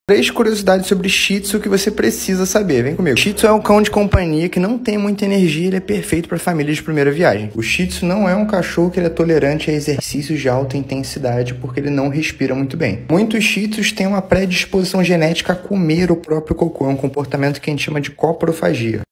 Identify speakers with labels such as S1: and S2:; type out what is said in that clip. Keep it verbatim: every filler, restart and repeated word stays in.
S1: Três curiosidades sobre Shih Tzu que você precisa saber. Vem comigo. O Shih Tzu é um cão de companhia que não tem muita energia, ele é perfeito para famílias de primeira viagem. O Shih Tzu não é um cachorro que ele é tolerante a exercícios de alta intensidade porque ele não respira muito bem. Muitos Shih Tzus têm uma predisposição genética a comer o próprio cocô, é um comportamento que a gente chama de coprofagia.